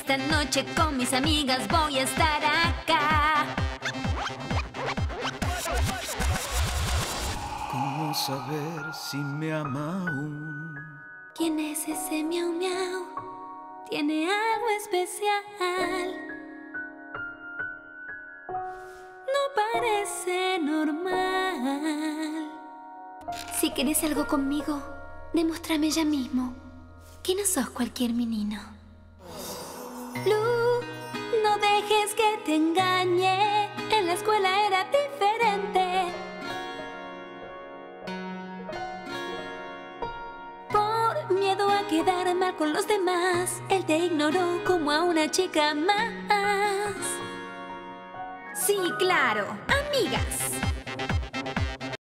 esta noche con mis amigas voy a estar acá. ¿Cómo saber si me ama aún? ¿Quién es ese miau miau? Tiene algo especial. No parece normal. Si querés algo conmigo, demuéstrame ya mismo que no sos cualquier menino. Lu, no dejes que te engañe. En la escuela era diferente. Por miedo a quedar mal con los demás, él te ignoró como a una chica más. Sí, claro, amigas.